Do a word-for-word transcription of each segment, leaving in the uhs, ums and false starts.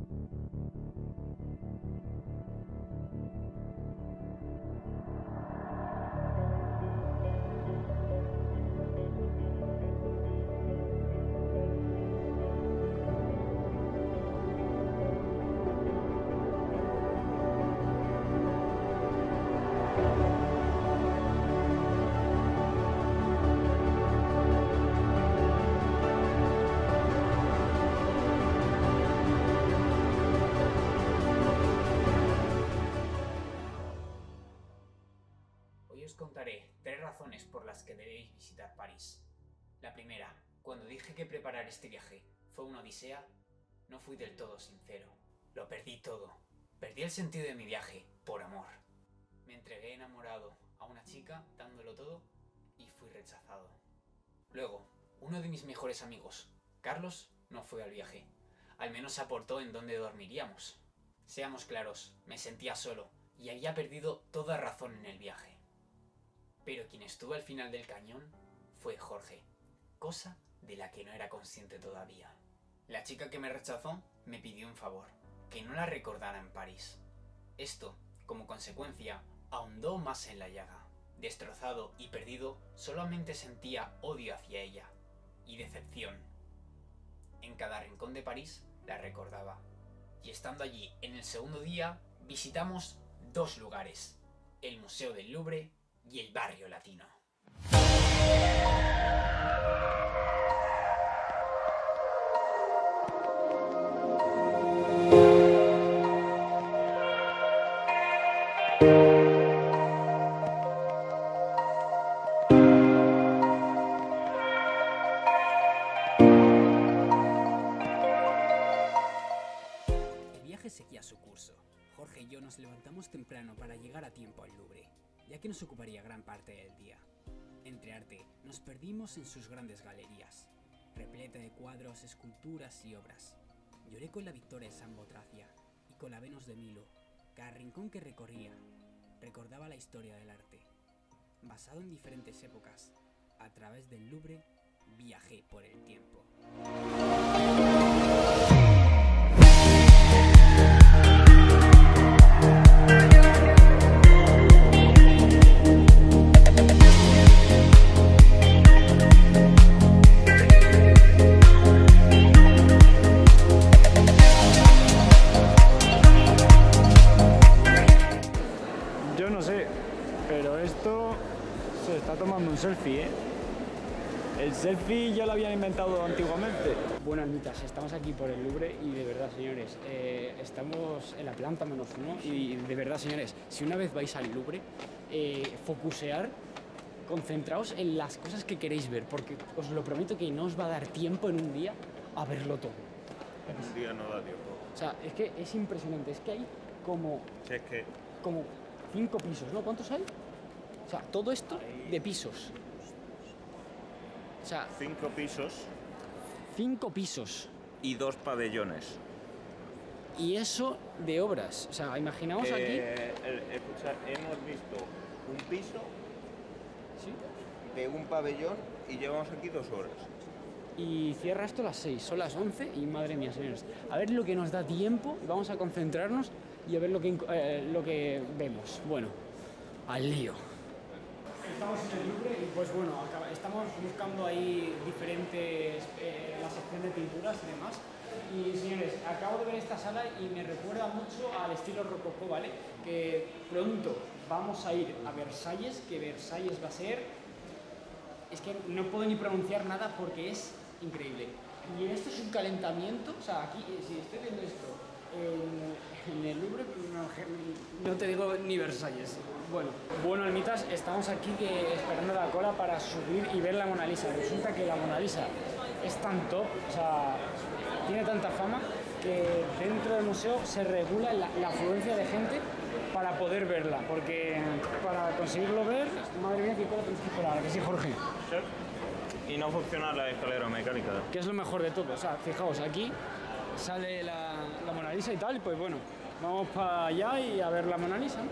Os contaré tres razones por las que debéis visitar París. La primera, cuando dije que preparar este viaje fue una odisea, no fui del todo sincero. Lo perdí todo. Perdí el sentido de mi viaje, por amor. Me entregué enamorado a una chica, dándolo todo, y fui rechazado. Luego, uno de mis mejores amigos, Carlos, no fue al viaje. Al menos aportó en dónde dormiríamos. Seamos claros, me sentía solo, y había perdido toda razón en el viaje. Pero quien estuvo al final del cañón fue Jorge, cosa de la que no era consciente todavía. La chica que me rechazó me pidió un favor, que no la recordara en París. Esto, como consecuencia, ahondó más en la llaga. Destrozado y perdido, solamente sentía odio hacia ella, y decepción. En cada rincón de París la recordaba. Y estando allí en el segundo día, visitamos dos lugares, el Museo del Louvre y el Barrio Latino. El viaje seguía su curso. Jorge y yo nos levantamos temprano para llegar a tiempo al Louvre, ya que nos ocuparía gran parte del día. Entre arte, nos perdimos en sus grandes galerías, repleta de cuadros, esculturas y obras. Lloré con la Victoria de San Botracia y con la Venus de Milo. Cada rincón que recorría recordaba la historia del arte. Basado en diferentes épocas, a través del Louvre viajé por el tiempo. Yo no sé, pero esto se está tomando un selfie, ¿eh? El selfie ya lo habían inventado antiguamente. Bueno, Almitas, estamos aquí por el Louvre y de verdad, señores, eh, estamos en la planta menos uno y de verdad, señores, si una vez vais al Louvre, eh, focusear, concentraos en las cosas que queréis ver, porque os lo prometo que no os va a dar tiempo en un día a verlo todo. En un día no da tiempo. O sea, es que es impresionante, es que hay como, Si es que como cinco pisos, ¿no? ¿Cuántos hay? O sea, todo esto de pisos. O sea, cinco pisos cinco pisos. y dos pabellones. Y eso de obras. O sea, imaginaos aquí. Eh, el- escucha, hemos visto un piso ¿Sí? de un pabellón y llevamos aquí dos horas. Y cierra esto a las seis, son las once y madre mía, señores. A ver lo que nos da tiempo, vamos a concentrarnos y a ver lo que, eh, lo que vemos. Bueno, al lío. Estamos en el Louvre y pues bueno, acaba- estamos buscando ahí diferentes, eh, la sección de pinturas y demás. Y señores, acabo de ver esta sala y me recuerda mucho al estilo rococó, ¿vale? Que pronto vamos a ir a Versalles, que Versalles va a ser... Es que no puedo ni pronunciar nada porque es increíble. Y esto es un calentamiento, o sea, aquí, eh, si estoy viendo esto en, en el Louvre, no, no te digo ni Versalles. Bueno, bueno, Almitas, estamos aquí que, esperando la cola para subir y ver la Mona Lisa. Resulta que la Mona Lisa es tan top, o sea, tiene tanta fama que dentro del museo se regula la, la afluencia de gente para poder verla, porque para conseguirlo ver, madre mía, qué cola tenemos que esperar, ¿a que sí, Jorge? Y no funciona la escalera mecánica. Que es lo mejor de todo, o sea, fijaos, aquí sale la, la Mona Lisa y tal, pues bueno, vamos para allá y a ver la Mona Lisa, ¿no?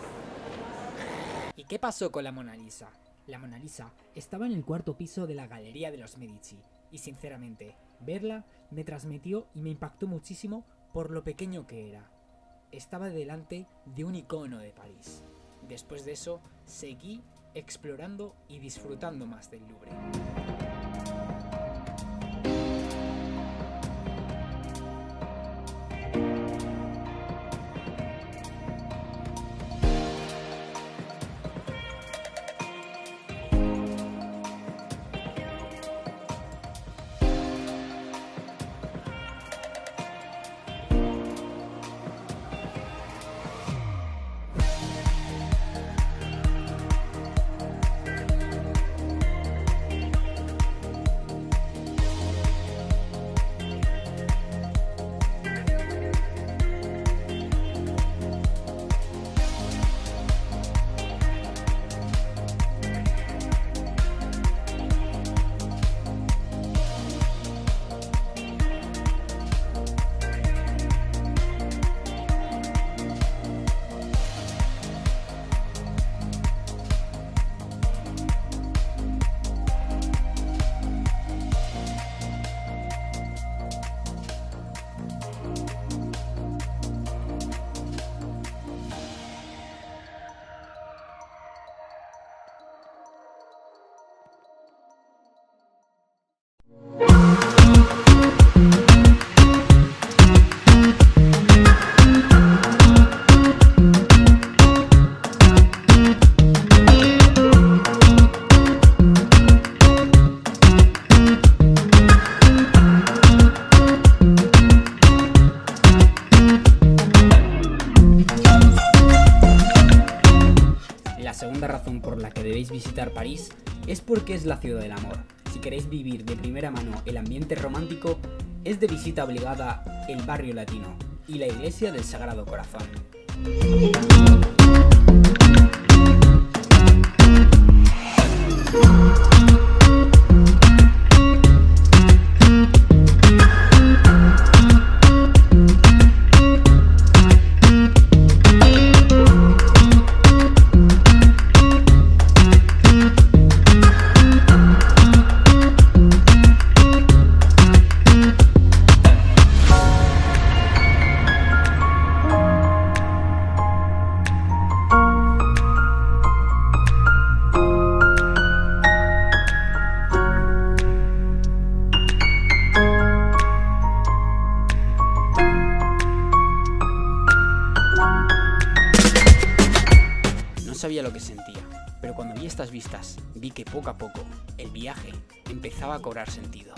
¿Y qué pasó con la Mona Lisa? La Mona Lisa estaba en el cuarto piso de la Galería de los Medici, y sinceramente, verla me transmitió y me impactó muchísimo por lo pequeño que era. Estaba delante de un icono de París. Después de eso, seguí explorando y disfrutando más del Louvre. Por la que debéis visitar París es porque es la ciudad del amor. Si queréis vivir de primera mano el ambiente romántico, es de visita obligada el barrio latino y la iglesia del Sagrado Corazón. No sabía lo que sentía, pero cuando vi estas vistas, vi que poco a poco el viaje empezaba a cobrar sentido.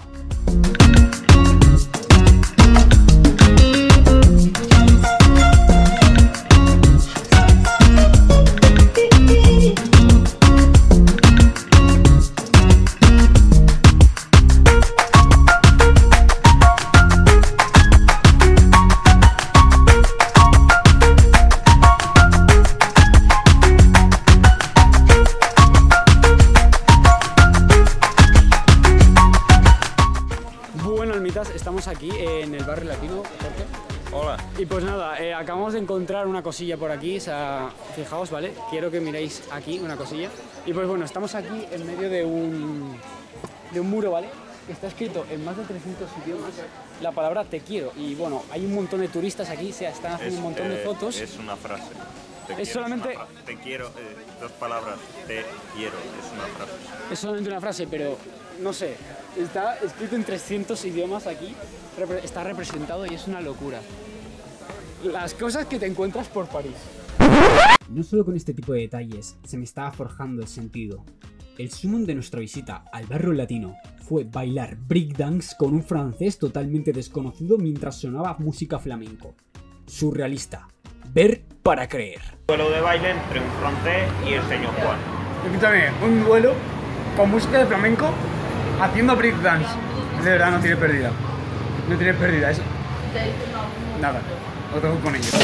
Estamos aquí en el barrio latino, Jorge. Hola. Y pues nada, eh, acabamos de encontrar una cosilla por aquí, o sea, fijaos, ¿vale? Quiero que miréis aquí una cosilla. Y pues bueno, estamos aquí en medio de un, de un muro, ¿vale? Que está escrito en más de trescientos idiomas la palabra te quiero. Y bueno, hay un montón de turistas aquí, se están haciendo Es, un montón eh, de fotos. Es una frase. Te Es quiero, solamente- una frase. Te quiero, eh, dos palabras. Te quiero, es una frase. Es solamente una frase, pero no sé, está escrito en trescientos idiomas aquí, repre- está representado y es una locura. Las cosas que te encuentras por París. No solo con este tipo de detalles se me estaba forjando el sentido. El sumum de nuestra visita al barrio latino fue bailar breakdance con un francés totalmente desconocido mientras sonaba música flamenco. Surrealista. Ver para creer. Duelo de baile entre un francés y el señor Juan. Escúchame, un duelo con música de flamenco haciendo breakdance. De verdad no tiene pérdida. No tiene pérdida, eso. Nada, lo tengo con ellos.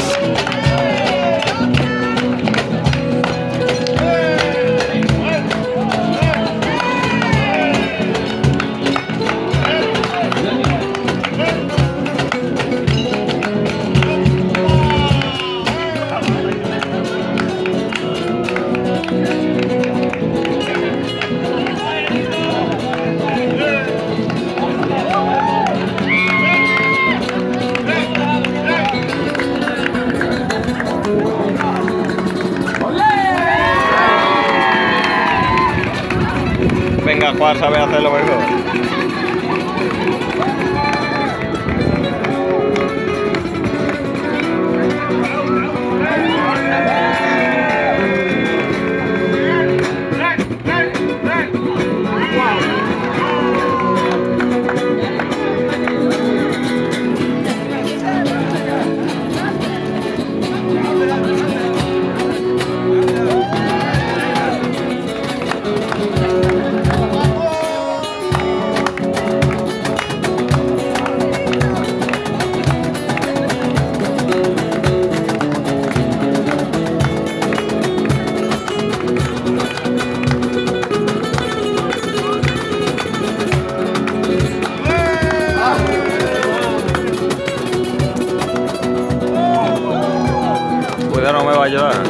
Omar sabe hacerlo mejor. Cuidado, no me va a ayudar.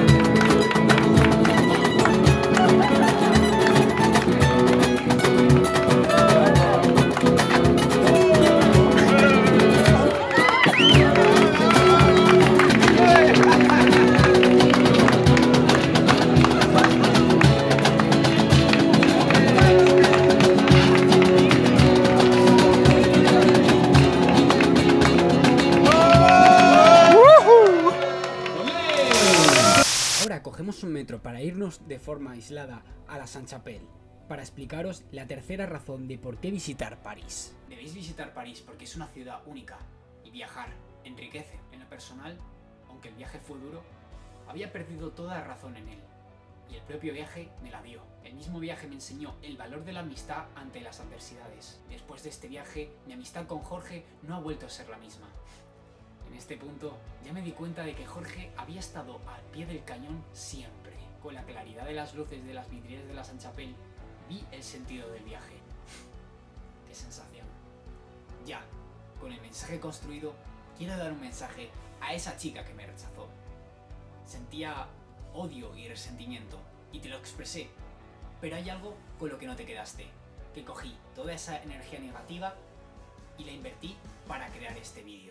Cogemos un metro para irnos de forma aislada a la Sainte-Chapelle, para explicaros la tercera razón de por qué visitar París. Debéis visitar París porque es una ciudad única y viajar enriquece. En lo personal, aunque el viaje fue duro, había perdido toda razón en él y el propio viaje me la dio. El mismo viaje me enseñó el valor de la amistad ante las adversidades. Después de este viaje, mi amistad con Jorge no ha vuelto a ser la misma. En este punto ya me di cuenta de que Jorge había estado al pie del cañón siempre. Con la claridad de las luces de las vidrieras de la Sainte-Chapelle vi el sentido del viaje. ¡Qué sensación! Ya, con el mensaje construido, quiero dar un mensaje a esa chica que me rechazó. Sentía odio y resentimiento y te lo expresé, pero hay algo con lo que no te quedaste, que cogí toda esa energía negativa y la invertí para crear este vídeo.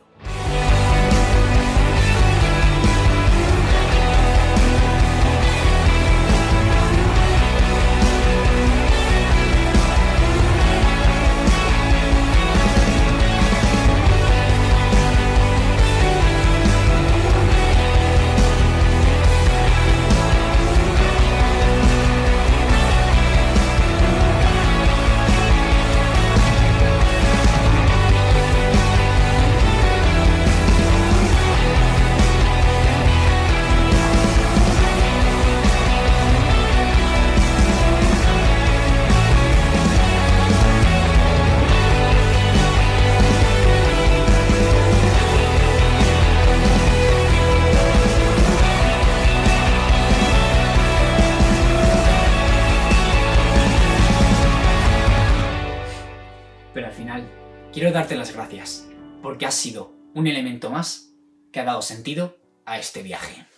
Pero al final, quiero darte las gracias, porque has sido un elemento más que ha dado sentido a este viaje.